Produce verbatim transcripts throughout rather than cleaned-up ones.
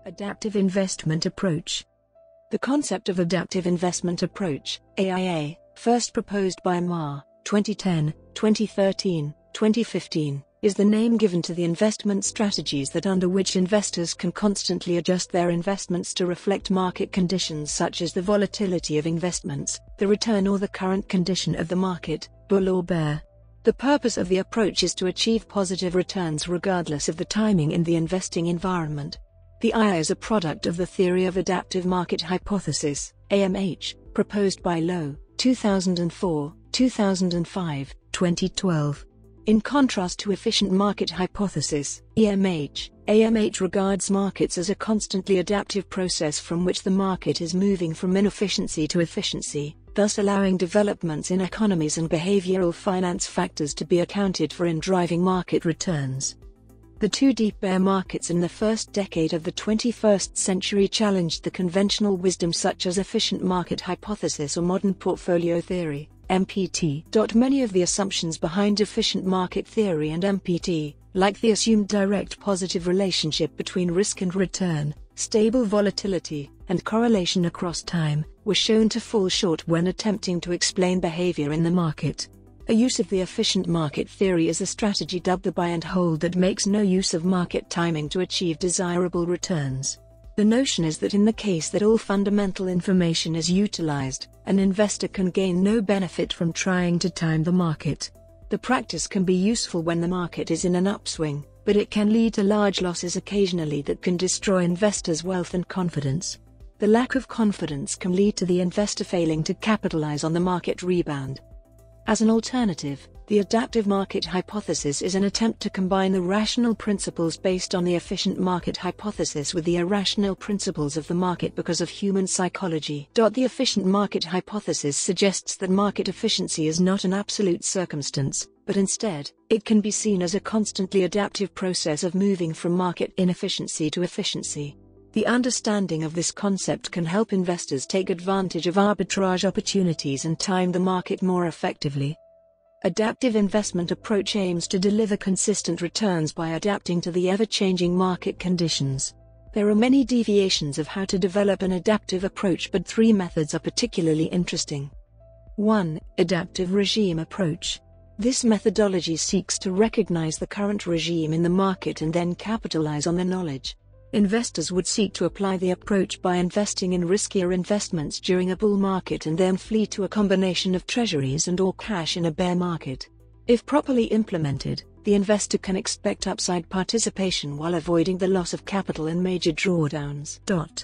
Adaptive investment approach. The concept of adaptive investment approach, A I A, first proposed by Ma, twenty ten, twenty thirteen, twenty fifteen, is the name given to the investment strategies that under which investors can constantly adjust their investments to reflect market conditions such as the volatility of investments, the return or the current condition of the market, bull or bear. The purpose of the approach is to achieve positive returns regardless of the timing in the investing environment. The I A is a product of the theory of adaptive market hypothesis, A M H, proposed by Lowe, two thousand four, two thousand five, twenty twelve. In contrast to efficient market hypothesis, E M H, A M H regards markets as a constantly adaptive process from which the market is moving from inefficiency to efficiency, thus allowing developments in economies and behavioral finance factors to be accounted for in driving market returns. The two deep bear markets in the first decade of the twenty-first century challenged the conventional wisdom such as efficient market hypothesis or modern portfolio theory, M P T. Many of the assumptions behind efficient market theory and M P T, like the assumed direct positive relationship between risk and return, stable volatility, and correlation across time, were shown to fall short when attempting to explain behavior in the market. A use of the efficient market theory is a strategy dubbed the buy and hold that makes no use of market timing to achieve desirable returns. The notion is that in the case that all fundamental information is utilized, an investor can gain no benefit from trying to time the market. The practice can be useful when the market is in an upswing, but it can lead to large losses occasionally that can destroy investors' wealth and confidence. The lack of confidence can lead to the investor failing to capitalize on the market rebound. As an alternative, the adaptive market hypothesis is an attempt to combine the rational principles based on the efficient market hypothesis with the irrational principles of the market because of human psychology. The efficient market hypothesis suggests that market efficiency is not an absolute circumstance, but instead, it can be seen as a constantly adaptive process of moving from market inefficiency to efficiency. The understanding of this concept can help investors take advantage of arbitrage opportunities and time the market more effectively. Adaptive investment approach aims to deliver consistent returns by adapting to the ever-changing market conditions. There are many deviations of how to develop an adaptive approach, but three methods are particularly interesting. one. Adaptive regime approach. This methodology seeks to recognize the current regime in the market and then capitalize on the knowledge. Investors would seek to apply the approach by investing in riskier investments during a bull market and then flee to a combination of treasuries and or cash in a bear market. If properly implemented, the investor can expect upside participation while avoiding the loss of capital and major drawdowns.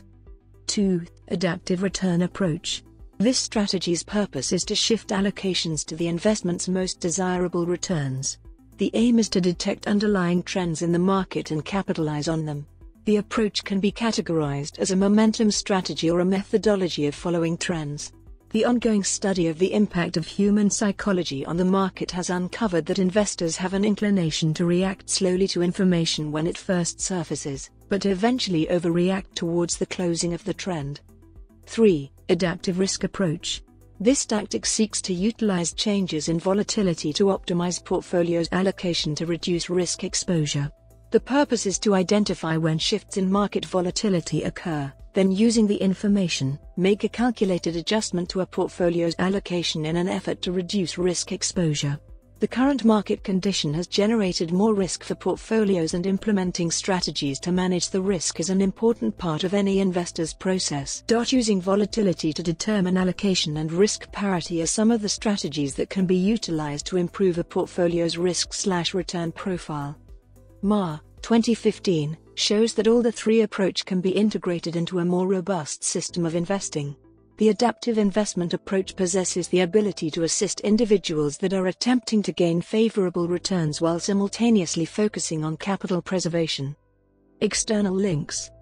two. Adaptive return approach. This strategy's purpose is to shift allocations to the investment's most desirable returns. The aim is to detect underlying trends in the market and capitalize on them. The approach can be categorized as a momentum strategy or a methodology of following trends. The ongoing study of the impact of human psychology on the market has uncovered that investors have an inclination to react slowly to information when it first surfaces, but eventually overreact towards the closing of the trend. three. Adaptive risk approach. This tactic seeks to utilize changes in volatility to optimize portfolios' allocation to reduce risk exposure. The purpose is to identify when shifts in market volatility occur, then using the information, make a calculated adjustment to a portfolio's allocation in an effort to reduce risk exposure. The current market condition has generated more risk for portfolios, and implementing strategies to manage the risk is an important part of any investor's process. Using volatility to determine allocation and risk parity are some of the strategies that can be utilized to improve a portfolio's risk-slash-return profile. Ma, twenty fifteen, shows that all the three approach can be integrated into a more robust system of investing. The adaptive investment approach possesses the ability to assist individuals that are attempting to gain favorable returns while simultaneously focusing on capital preservation. External links.